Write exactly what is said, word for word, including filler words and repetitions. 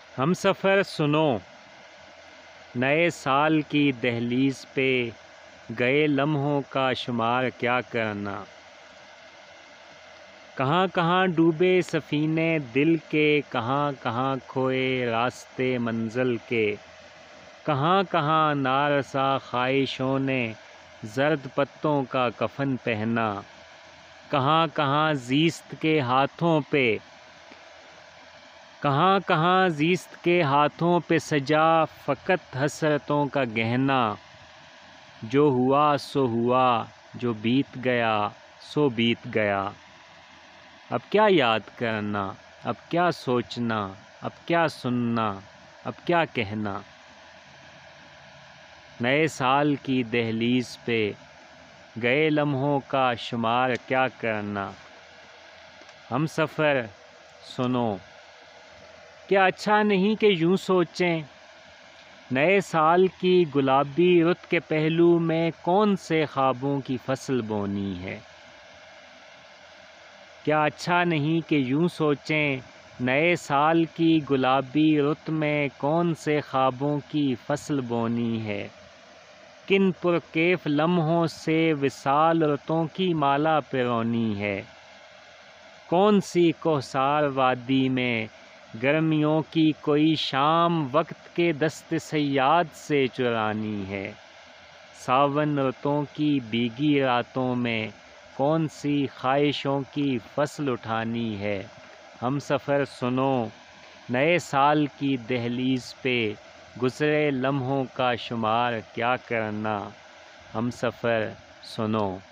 ہم سفر سنو، نئے سال کی دہلیز پہ گئے لمحوں کا شمار کیا کرنا۔ کہاں کہاں ڈوبے سفینے دل کے، کہاں کہاں کھوئے راستے منزل کے، کہاں کہاں نارسا خواہشوں نے زرد پتوں کا کفن پہنا، کہاں کہاں زیست کے ہاتھوں پہ کہاں کہاں زیست کے ہاتھوں پہ سجا فقط حسرتوں کا گہنا۔ جو ہوا سو ہوا، جو بیت گیا سو بیت گیا۔ اب کیا یاد کرنا، اب کیا سوچنا، اب کیا سننا، اب کیا کہنا۔ نئے سال کی دہلیز پہ گئے لمحوں کا شمار کیا کرنا۔ ہم سفر سنو، کیا اچھا نہیں کہ یوں سوچیں، نئے سال کی گلابی رت کے پہلو میں کون سے خوابوں کی فصل بونی ہے۔ کیا اچھا نہیں کہ یوں سوچیں، نئے سال کی گلابی رت میں کون سے خوابوں کی فصل بونی ہے۔ کن پرکیف لمحوں سے وصال رتوں کی مالا پرونی ہے۔ کون سی کوثر وادی میں گرمیوں کی کوئی شام وقت کے دست صیاد سے چرانی ہے۔ ساون رتوں کی بھیگی راتوں میں کون سی خواہشوں کی فصل اٹھانی ہے۔ ہم سفر سنو، نئے سال کی دہلیز پہ گزرے لمحوں کا شمار کیا کرنا۔ ہم سفر سنو۔